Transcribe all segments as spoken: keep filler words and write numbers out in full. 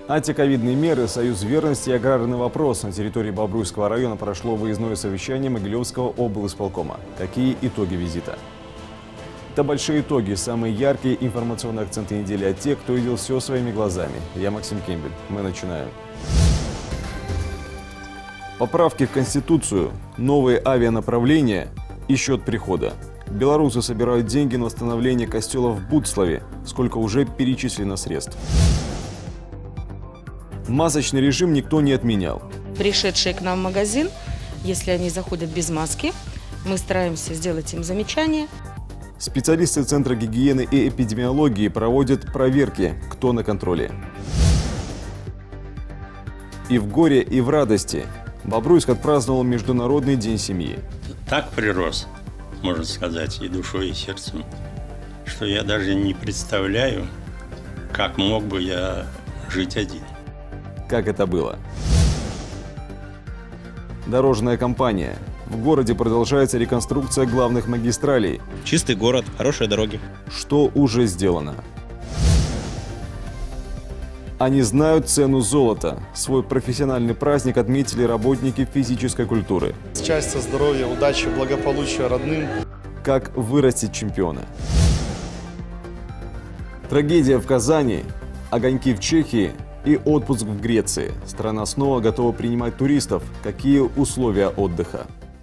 Антиковидные меры, союз верности и аграрный вопрос. На территории Бобруйского района прошло выездное совещание Могилевского облисполкома. Какие итоги визита? Это большие итоги, самые яркие информационные акценты недели от тех, кто видел все своими глазами. Я Максим Кембель. Мы начинаем. Поправки в Конституцию, новые авианаправления и счет прихода. Белорусы собирают деньги на восстановление костела в Буцлаве. Сколько уже перечислено средств. Масочный режим никто не отменял. Пришедшие к нам в магазин, если они заходят без маски, мы стараемся сделать им замечание. Специалисты Центра гигиены и эпидемиологии проводят проверки, кто на контроле. И в горе, и в радости Бобруйск отпраздновал Международный день семьи. Так прирос, можно сказать, и душой, и сердцем, что я даже не представляю, как мог бы я жить один. Как это было? Дорожная компания. В городе продолжается реконструкция главных магистралей. Чистый город, хорошие дороги. Что уже сделано? Они знают цену золота. Свой профессиональный праздник отметили работники физической культуры. Счастья, здоровья, удачи, благополучия родным. Как вырастить чемпиона? Трагедия в Казани, огоньки в Чехии и отпуск в Греции. Страна снова готова принимать туристов. Какие условия отдыха?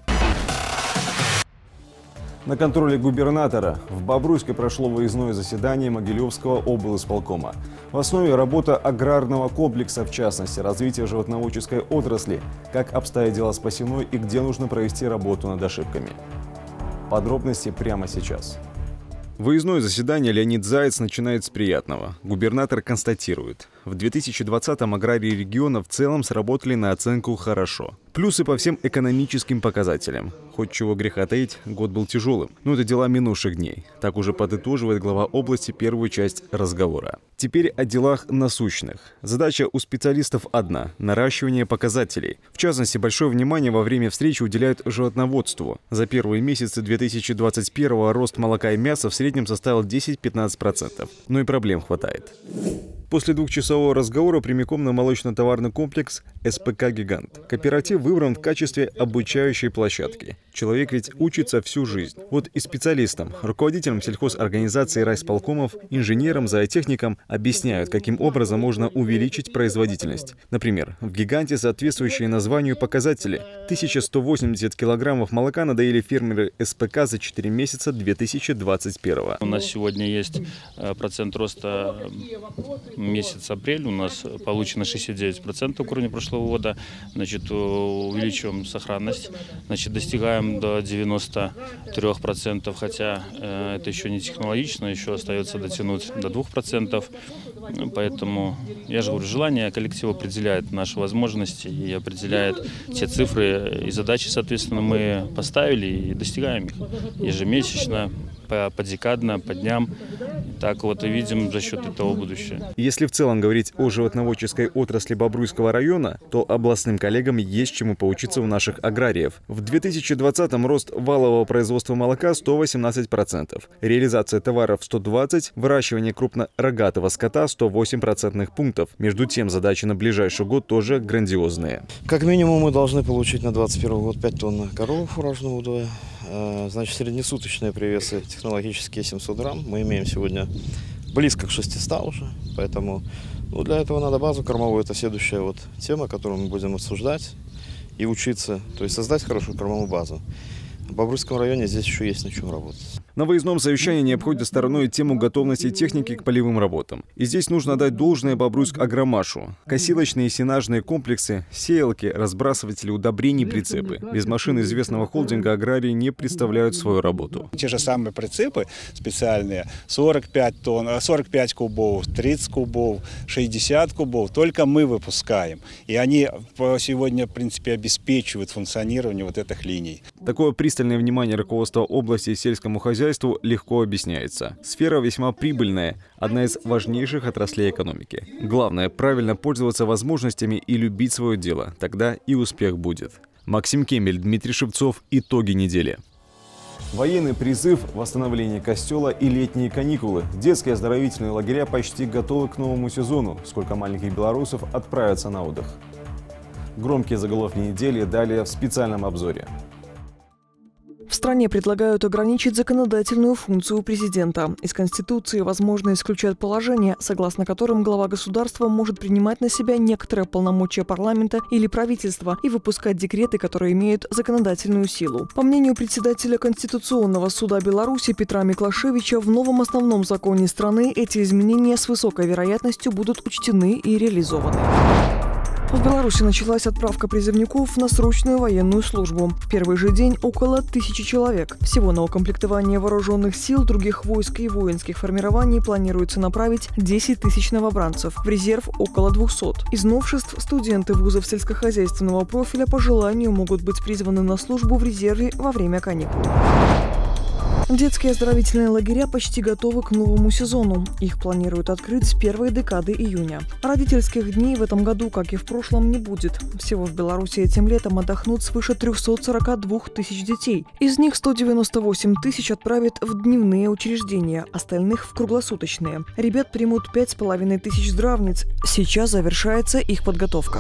На контроле губернатора в Бобруйске прошло выездное заседание Могилевского облисполкома. В основе работа аграрного комплекса, в частности, развитие животноводческой отрасли, как обстоят дела с посевной и где нужно провести работу над ошибками. Подробности прямо сейчас. Выездное заседание Леонид Заяц начинает с приятного. Губернатор констатирует, в две тысячи двадцатом аграрии региона в целом сработали на оценку «хорошо». Плюсы по всем экономическим показателям. Хоть чего греха таить, год был тяжелым, но это дела минувших дней. Так уже подытоживает глава области первую часть разговора. Теперь о делах насущных. Задача у специалистов одна – наращивание показателей. В частности, большое внимание во время встречи уделяют животноводству. За первые месяцы две тысячи двадцать первого рост молока и мяса в среднем составил десять-пятнадцать процентов. Но и проблем хватает. После двухчасового разговора прямиком на молочно-товарный комплекс эс пэ ка «Гигант». Кооператив выбран в качестве обучающей площадки. Человек ведь учится всю жизнь. Вот и специалистам, руководителям сельхозорганизации райисполкомов, инженерам, зоотехникам объясняют, каким образом можно увеличить производительность. Например, в «Гиганте» соответствующие названию показатели. тысяча сто восемьдесят килограммов молока надоели фермеры эс пэ ка за четыре месяца две тысячи двадцать первого. У нас сегодня есть процент роста. Месяц апрель у нас получено шестьдесят девять процентов к уровню прошлого года. Значит, увеличиваем сохранность, значит, достигаем до девяноста трёх процентов, хотя э, это еще не технологично, еще остается дотянуть до двух процентов. Поэтому, я же говорю, желание коллектива определяет наши возможности и определяет те цифры и задачи, соответственно, мы поставили и достигаем их ежемесячно, подекадно, по дням. Так вот и видим за счет этого будущее. Если в целом говорить о животноводческой отрасли Бобруйского района, то областным коллегам есть чему поучиться у наших аграриев. В две тысячи двадцатом рост валового производства молока сто восемнадцать процентов, реализация товаров сто двадцать, выращивание крупнорогатого скота сто восемь процентных пунктов. Между тем, задачи на ближайший год тоже грандиозные. Как минимум мы должны получить на двадцать первый год пять тонн коровы фуражного удоя. Значит, среднесуточные привесы технологические семьсот грамм. Мы имеем сегодня близко к шестистам уже, поэтому ну, для этого надо базу кормовую. Это следующая вот тема, которую мы будем обсуждать и учиться, то есть создать хорошую кормовую базу. В Бобруйском районе здесь еще есть на чем работать. На выездном совещании не обходит стороной тему готовности техники к полевым работам. И здесь нужно отдать должное Бобруйск-Агромашу. Косилочные и сенажные комплексы, сеялки, разбрасыватели удобрений, прицепы. Без машин известного холдинга аграрии не представляют свою работу. Те же самые прицепы специальные, сорок пять тонн, сорок пять кубов, тридцать кубов, шестьдесят кубов, только мы выпускаем. И они сегодня, в принципе, обеспечивают функционирование вот этих линий. Такое пристальное внимание руководства области сельскому хозяйству легко объясняется. Сфера весьма прибыльная, одна из важнейших отраслей экономики. Главное – правильно пользоваться возможностями и любить свое дело. Тогда и успех будет. Максим Кембель, Дмитрий Шевцов. Итоги недели. Военный призыв, восстановление костела и летние каникулы. Детские оздоровительные лагеря почти готовы к новому сезону. Сколько маленьких белорусов отправятся на отдых? Громкие заголовки недели далее в специальном обзоре. В стране предлагают ограничить законодательную функцию президента. Из Конституции возможно исключать положение, согласно которым глава государства может принимать на себя некоторые полномочия парламента или правительства и выпускать декреты, которые имеют законодательную силу. По мнению председателя Конституционного суда Беларуси Петра Миклашевича, в новом основном законе страны эти изменения с высокой вероятностью будут учтены и реализованы. В Беларуси началась отправка призывников на срочную военную службу. В первый же день около тысячи человек. Всего на укомплектование вооруженных сил, других войск и воинских формирований планируется направить десять тысяч новобранцев. В резерв около двухсот. Из новшеств студенты вузов сельскохозяйственного профиля по желанию могут быть призваны на службу в резерве во время каникул. Детские оздоровительные лагеря почти готовы к новому сезону. Их планируют открыть с первой декады июня. Родительских дней в этом году, как и в прошлом, не будет. Всего в Беларуси этим летом отдохнут свыше трёхсот сорока двух тысяч детей. Из них сто девяносто восемь тысяч отправят в дневные учреждения, остальных – в круглосуточные. Ребят примут пять с половиной тысяч здравниц. Сейчас завершается их подготовка.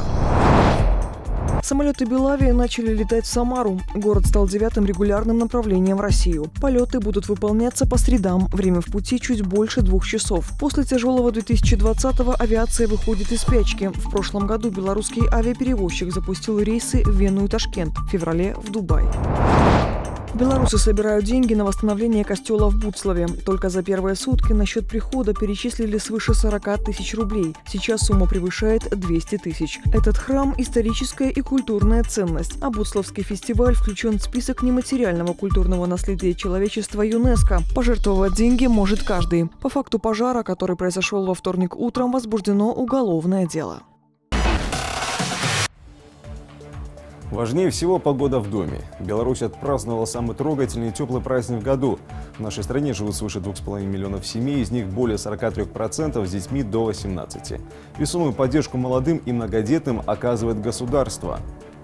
Самолеты Белавии начали летать в Самару. Город стал девятым регулярным направлением в Россию. Полеты будут выполняться по средам. Время в пути чуть больше двух часов. После тяжелого две тысячи двадцатого авиация выходит из спячки. В прошлом году белорусский авиаперевозчик запустил рейсы в Вену и Ташкент, в феврале в Дубай. Белорусы собирают деньги на восстановление костела в Буцлаве. Только за первые сутки на счет прихода перечислили свыше сорока тысяч рублей. Сейчас сумма превышает двести тысяч. Этот храм – историческая и культурная ценность. А Буцлавский фестиваль включен в список нематериального культурного наследия человечества ЮНЕСКО. Пожертвовать деньги может каждый. По факту пожара, который произошел во вторник утром, возбуждено уголовное дело. Важнее всего погода в доме. Беларусь отпраздновала самый трогательный и теплый праздник в году. В нашей стране живут свыше двух с половиной миллионов семей, из них более сорока трёх процентов с детьми до восемнадцати. Весомую поддержку молодым и многодетным оказывает государство.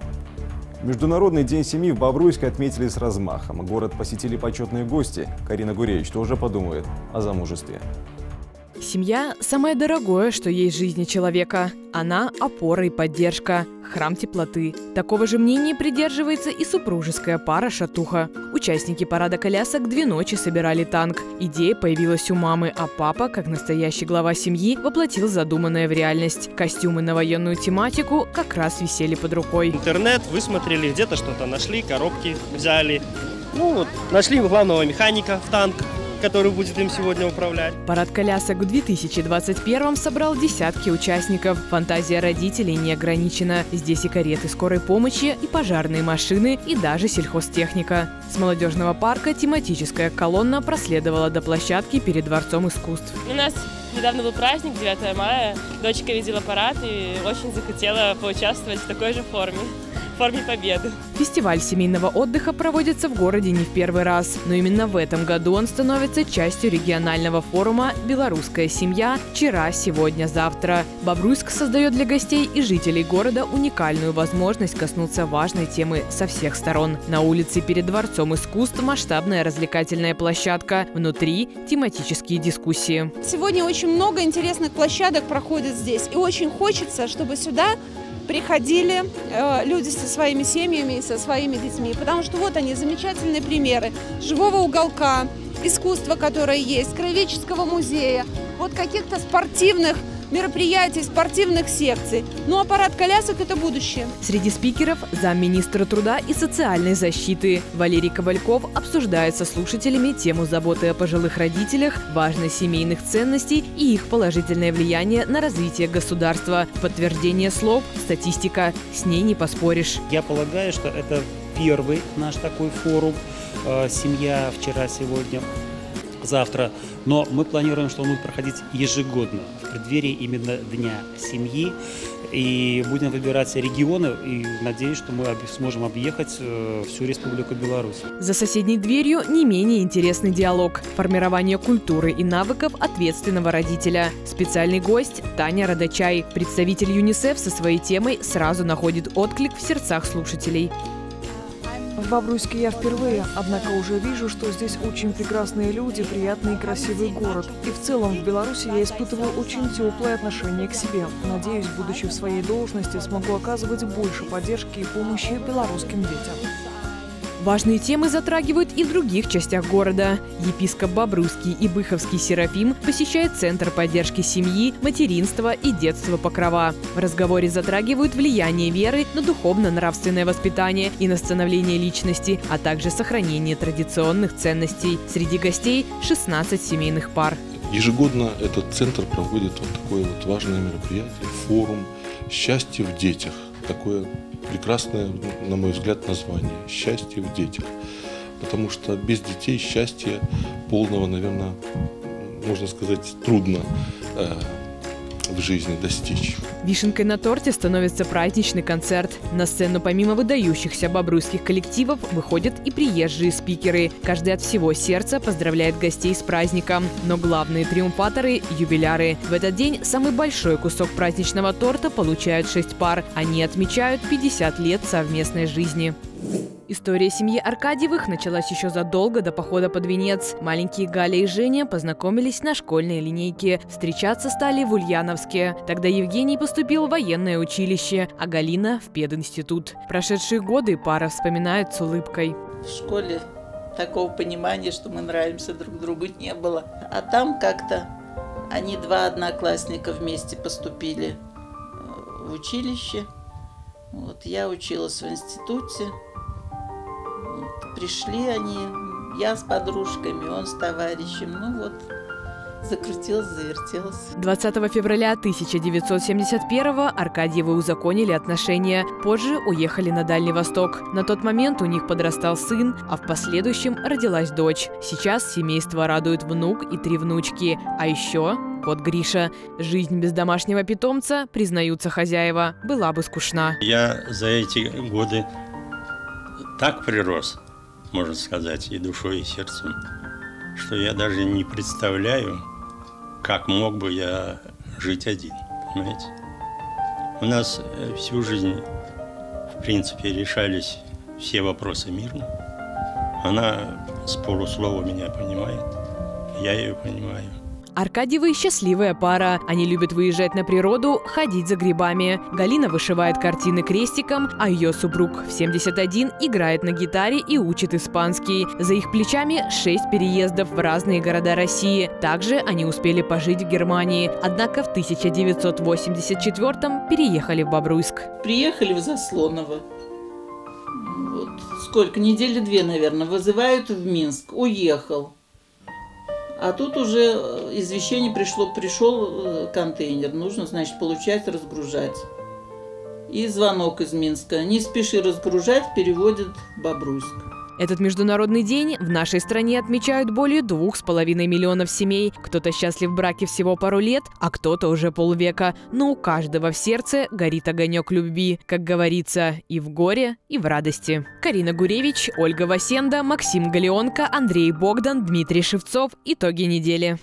Международный день семьи в Бобруйске отметили с размахом. Город посетили почетные гости. Карина Гуревич тоже подумает о замужестве. Семья – самое дорогое, что есть в жизни человека. Она – опора и поддержка, храм теплоты. Такого же мнения придерживается и супружеская пара «Шатуха». Участники парада колясок две ночи собирали танк. Идея появилась у мамы, а папа, как настоящий глава семьи, воплотил задуманное в реальность. Костюмы на военную тематику как раз висели под рукой. Интернет высмотрели, где-то что-то нашли, коробки взяли. Ну вот, нашли главного механика в танк, который будет им сегодня управлять. Парад колясок в две тысячи двадцать первом собрал десятки участников. Фантазия родителей не ограничена. Здесь и кареты скорой помощи, и пожарные машины, и даже сельхозтехника. С молодежного парка тематическая колонна проследовала до площадки перед Дворцом искусств. У нас недавно был праздник, девятое мая. Дочка видела парад и очень захотела поучаствовать в такой же форме. В форме победы. Фестиваль семейного отдыха проводится в городе не в первый раз. Но именно в этом году он становится частью регионального форума «Белорусская семья. Вчера, сегодня, завтра». Бобруйск создает для гостей и жителей города уникальную возможность коснуться важной темы со всех сторон. На улице перед Дворцом искусств масштабная развлекательная площадка. Внутри тематические дискуссии. Сегодня очень много интересных площадок проходит здесь. И очень хочется, чтобы сюда приходили э, люди со своими семьями и со своими детьми. Потому что вот они, замечательные примеры живого уголка, искусства, которое есть, краеведческого музея, вот каких-то спортивных мероприятий, спортивных секций. Ну а парад колясок – это будущее. Среди спикеров замминистра труда и социальной защиты. Валерий Ковальков обсуждает со слушателями тему заботы о пожилых родителях, важность семейных ценностей и их положительное влияние на развитие государства. Подтверждение слов – статистика. С ней не поспоришь. Я полагаю, что это первый наш такой форум «Семья вчера, сегодня, завтра». Но мы планируем, что он будет проходить ежегодно, в преддверии именно Дня семьи. И будем выбирать регионы, и надеюсь, что мы сможем объехать всю Республику Беларусь. За соседней дверью не менее интересный диалог. Формирование культуры и навыков ответственного родителя. Специальный гость Таня Радачай. Представитель ЮНИСЕФ со своей темой сразу находит отклик в сердцах слушателей. В Бобруйске я впервые, однако уже вижу, что здесь очень прекрасные люди, приятный и красивый город. И в целом в Беларуси я испытываю очень теплое отношение к себе. Надеюсь, будучи в своей должности, смогу оказывать больше поддержки и помощи белорусским детям. Важные темы затрагивают и в других частях города. Епископ Бобруйский и Быховский Серафим посещает Центр поддержки семьи, материнства и детства Покрова. В разговоре затрагивают влияние веры на духовно-нравственное воспитание и на становление личности, а также сохранение традиционных ценностей. Среди гостей шестнадцать семейных пар. Ежегодно этот центр проводит вот такое вот важное мероприятие, форум «Счастье в детях». Такое прекрасное, на мой взгляд, название – «Счастье в детях». Потому что без детей счастья полного, наверное, можно сказать, трудно э, в жизни достичь. Вишенкой на торте становится праздничный концерт. На сцену помимо выдающихся бобруйских коллективов выходят и приезжие спикеры. Каждый от всего сердца поздравляет гостей с праздником. Но главные триумфаторы – юбиляры. В этот день самый большой кусок праздничного торта получают шесть пар. Они отмечают пятьдесят лет совместной жизни. История семьи Аркадьевых началась еще задолго до похода под венец. Маленькие Галя и Женя познакомились на школьной линейке. Встречаться стали в Ульяновске. Тогда Евгений поступил в военное училище, а Галина – в пединститут. Прошедшие годы пара вспоминает с улыбкой. В школе такого понимания, что мы нравимся друг другу, не было. А там как-то они, два одноклассника, вместе поступили в училище. Вот, я училась в институте. Пришли они, я с подружками, он с товарищем. Ну вот, закрутилось, завертелось. двадцатого февраля тысяча девятьсот семьдесят первого Аркадьевы узаконили отношения. Позже уехали на Дальний Восток. На тот момент у них подрастал сын, а в последующем родилась дочь. Сейчас семейство радует внук и три внучки. А еще кот Гриша. Жизнь без домашнего питомца, признаются хозяева, была бы скучна. Я за эти годы так прирос, можно сказать, и душой, и сердцем, что я даже не представляю, как мог бы я жить один, понимаете? У нас всю жизнь, в принципе, решались все вопросы мирно. Она с полуслова меня понимает, я ее понимаю. Аркадьевы – счастливая пара. Они любят выезжать на природу, ходить за грибами. Галина вышивает картины крестиком, а ее супруг в семьдесят один играет на гитаре и учит испанский. За их плечами шесть переездов в разные города России. Также они успели пожить в Германии. Однако в тысяча девятьсот восемьдесят четвёртом переехали в Бобруйск. Приехали в Заслоново. Вот. Сколько? Недели две, наверное. Вызывают в Минск. Уехал. А тут уже извещение пришло, пришел контейнер, нужно, значит, получать, разгружать. И звонок из Минска. Не спеши разгружать, переводят в Бобруйск. Этот международный день в нашей стране отмечают более двух с половиной миллионов семей. Кто-то счастлив в браке всего пару лет, а кто-то уже полвека. Но у каждого в сердце горит огонек любви, как говорится, и в горе, и в радости. Карина Гуревич, Ольга Васенда, Максим Галеонко, Андрей Богдан, Дмитрий Шевцов. Итоги недели.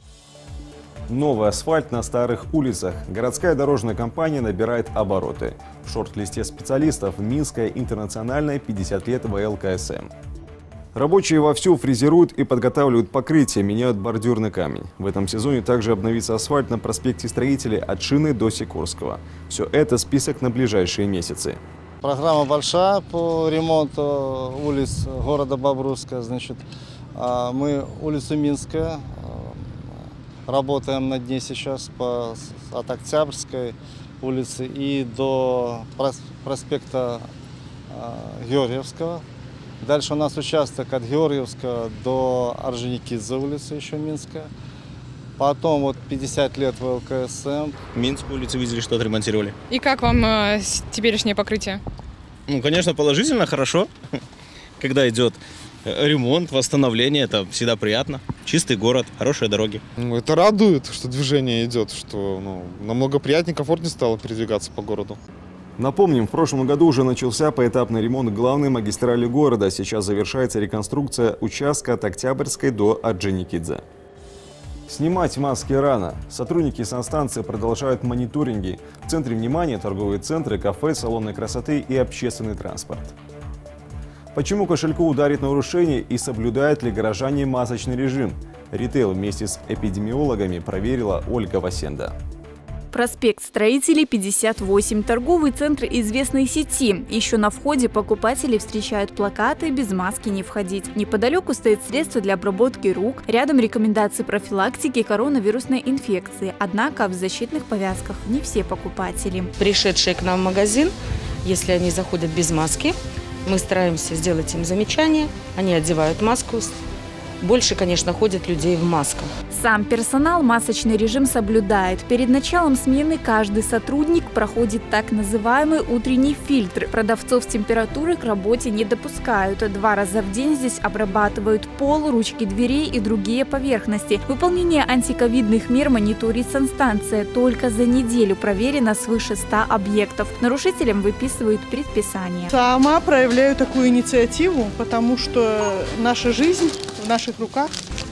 Новый асфальт на старых улицах. Городская дорожная компания набирает обороты. В шорт-листе специалистов Минская интернациональная пятьдесят лет вэ эл ка эс эм. Рабочие вовсю фрезеруют и подготавливают покрытие, меняют бордюрный камень. В этом сезоне также обновится асфальт на проспекте Строителей от Шины до Сикорского. Все это список на ближайшие месяцы. Программа большая по ремонту улиц города Бобруйска. Значит, мы улицу Минская работаем над ней сейчас по, от Октябрьской улицы и до проспекта Георгиевского. Дальше у нас участок от Георгиевского до Орджоникидзе улицы, еще Минская. Потом вот пятьдесят лет вэ эл ка эс эм. Минскую улицу видели, что отремонтировали. И как вам э, теперешнее покрытие? Ну, конечно, положительно, хорошо. Когда идет ремонт, восстановление, это всегда приятно. Чистый город, хорошие дороги. Ну, это радует, что движение идет, что ну, намного приятнее, комфортнее стало передвигаться по городу. Напомним, в прошлом году уже начался поэтапный ремонт главной магистрали города. Сейчас завершается реконструкция участка от Октябрьской до Орджоникидзе. Снимать маски рано. Сотрудники санстанции продолжают мониторинги. В центре внимания торговые центры, кафе, салоны красоты и общественный транспорт. Почему кошельку ударит нарушение и соблюдают ли горожане масочный режим? Ритейл вместе с эпидемиологами проверила Ольга Васенда. Проспект Строителей, пятьдесят восемь. Торговый центр известной сети. Еще на входе покупатели встречают плакаты «Без маски не входить». Неподалеку стоит средство для обработки рук. Рядом рекомендации профилактики коронавирусной инфекции. Однако в защитных повязках не все покупатели. Пришедшие к нам в магазин, если они заходят без маски, мы стараемся сделать им замечание. Они одевают маску. Больше, конечно, ходят людей в масках. Сам персонал масочный режим соблюдает. Перед началом смены каждый сотрудник проходит так называемый утренний фильтр. Продавцов температуры к работе не допускают. Два раза в день здесь обрабатывают пол, ручки дверей и другие поверхности. Выполнение антиковидных мер мониторит санстанция. Только за неделю проверено свыше ста объектов. Нарушителям выписывают предписание. Сама проявляю такую инициативу, потому что наша жизнь в наших руках.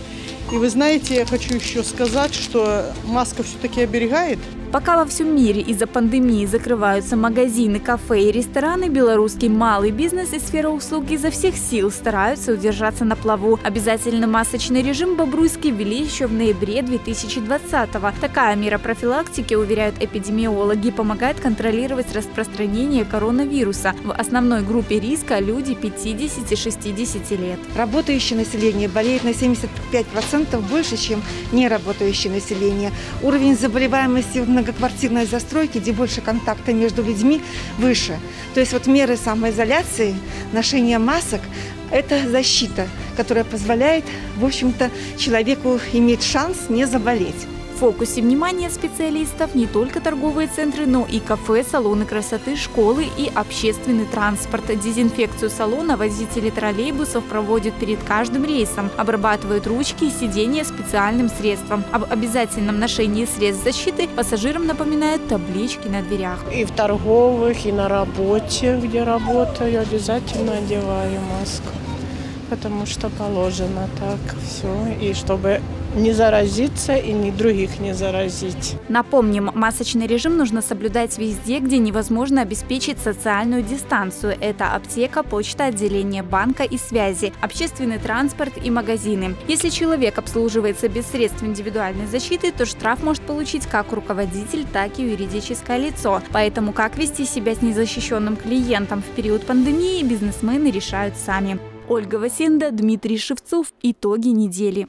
И вы знаете, я хочу еще сказать, что маска все-таки оберегает. Пока во всем мире из-за пандемии закрываются магазины, кафе и рестораны, белорусский малый бизнес и сфера услуг изо всех сил стараются удержаться на плаву. Обязательный масочный режим в Бобруйске ввели еще в ноябре две тысячи двадцатого. Такая мера профилактики, уверяют эпидемиологи, помогает контролировать распространение коронавируса. В основной группе риска люди пятидесяти-шестидесяти лет. Работающее население болеет на семьдесят пять процентов больше, чем неработающее население. Уровень заболеваемости в многоквартирной застройки, где больше контакта между людьми, выше. То есть вот меры самоизоляции, ношение масок – это защита, которая позволяет, в общем-то, человеку иметь шанс не заболеть. В фокусе внимания специалистов не только торговые центры, но и кафе, салоны красоты, школы и общественный транспорт. Дезинфекцию салона водители троллейбусов проводят перед каждым рейсом, обрабатывают ручки и сиденья специальным средством. Об обязательном ношении средств защиты пассажирам напоминают таблички на дверях. И в торговых, и на работе, где работаю, обязательно одеваю маску, потому что положено так все, и чтобы не заразиться и ни других не заразить. Напомним, масочный режим нужно соблюдать везде, где невозможно обеспечить социальную дистанцию. Это аптека, почта, отделение банка и связи, общественный транспорт и магазины. Если человек обслуживается без средств индивидуальной защиты, то штраф может получить как руководитель, так и юридическое лицо. Поэтому как вести себя с незащищенным клиентом в период пандемии, бизнесмены решают сами. Ольга Васенда, Дмитрий Шевцов. Итоги недели.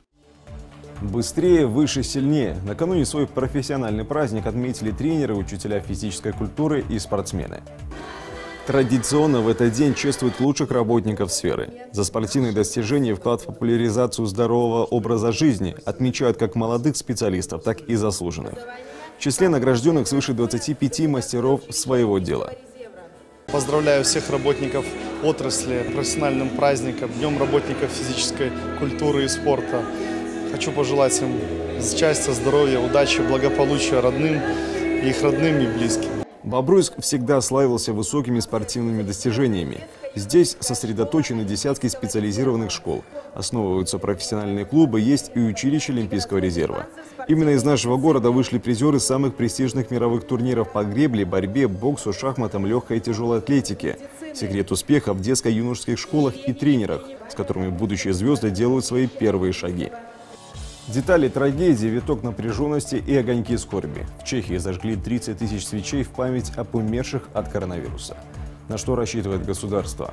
Быстрее, выше, сильнее. Накануне свой профессиональный праздник отметили тренеры, учителя физической культуры и спортсмены. Традиционно в этот день чествуют лучших работников сферы. За спортивные достижения и вклад в популяризацию здорового образа жизни отмечают как молодых специалистов, так и заслуженных. В числе награжденных свыше двадцати пяти мастеров своего дела. Поздравляю всех работников отрасли профессиональным праздником, Днем работников физической культуры и спорта. Хочу пожелать им счастья, здоровья, удачи, благополучия родным, их родным и близким. Бобруйск всегда славился высокими спортивными достижениями. Здесь сосредоточены десятки специализированных школ. Основываются профессиональные клубы, есть и училище Олимпийского резерва. Именно из нашего города вышли призеры самых престижных мировых турниров по гребле, борьбе, боксу, шахматам, легкой и тяжелой атлетике. Секрет успеха в детско-юношеских школах и тренерах, с которыми будущие звезды делают свои первые шаги. Детали трагедии, виток напряженности и огоньки скорби. В Чехии зажгли тридцать тысяч свечей в память об умерших от коронавируса. На что рассчитывает государство?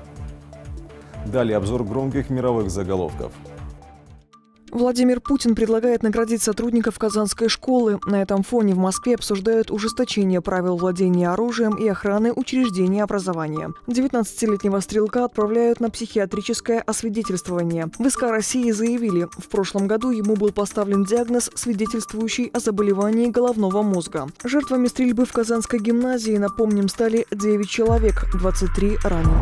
Далее обзор громких мировых заголовков. Владимир Путин предлагает наградить сотрудников Казанской школы. На этом фоне в Москве обсуждают ужесточение правил владения оружием и охраны учреждений образования. девятнадцатилетнего стрелка отправляют на психиатрическое освидетельствование. В СК России заявили, в прошлом году ему был поставлен диагноз, свидетельствующий о заболевании головного мозга. Жертвами стрельбы в Казанской гимназии, напомним, стали девять человек, двадцать три ранены.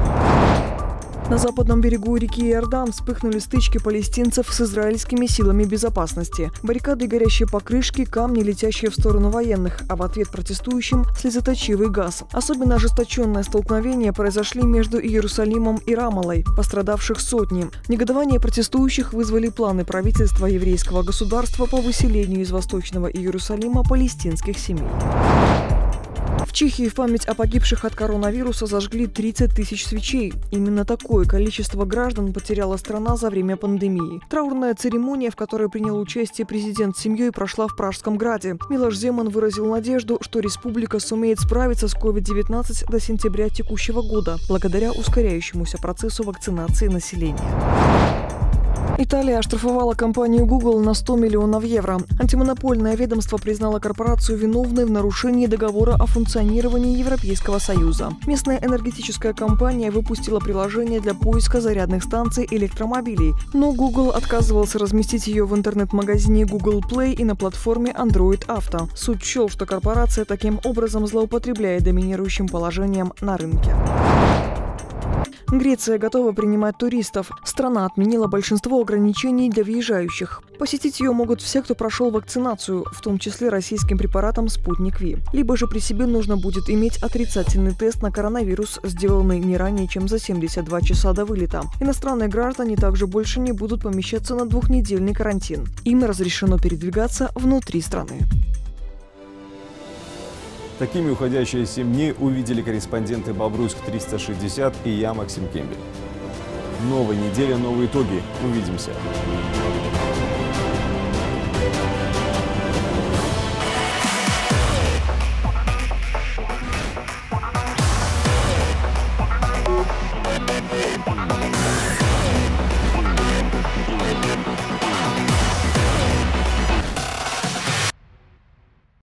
На западном берегу реки Иордан вспыхнули стычки палестинцев с израильскими силами безопасности. Баррикады, горящие покрышки, камни, летящие в сторону военных, а в ответ протестующим слезоточивый газ. Особенно ожесточенное столкновение произошли между Иерусалимом и Рамаллой. Пострадавших сотни. Негодование протестующих вызвали планы правительства еврейского государства по выселению из Восточного Иерусалима палестинских семей. В Чехии в память о погибших от коронавируса зажгли тридцать тысяч свечей. Именно такое количество граждан потеряла страна за время пандемии. Траурная церемония, в которой принял участие президент с семьей, прошла в Пражском граде. Милош Земан выразил надежду, что республика сумеет справиться с ковид девятнадцать до сентября текущего года, благодаря ускоряющемуся процессу вакцинации населения. Италия оштрафовала компанию Google на сто миллионов евро. Антимонопольное ведомство признало корпорацию виновной в нарушении договора о функционировании Европейского Союза. Местная энергетическая компания выпустила приложение для поиска зарядных станций электромобилей, но Google отказывался разместить ее в интернет-магазине Google Play и на платформе Android Auto. Суд счел, что корпорация таким образом злоупотребляет доминирующим положением на рынке. Греция готова принимать туристов. Страна отменила большинство ограничений для въезжающих. Посетить ее могут все, кто прошел вакцинацию, в том числе российским препаратом «Спутник Ви». Либо же при себе нужно будет иметь отрицательный тест на коронавирус, сделанный не ранее, чем за семьдесят два часа до вылета. Иностранные граждане также больше не будут помещаться на двухнедельный карантин. Им разрешено передвигаться внутри страны. Такими уходящие семь дней увидели корреспонденты Бобруйск триста шестьдесят и я, Максим Кембель. Новая неделя, новые итоги. Увидимся.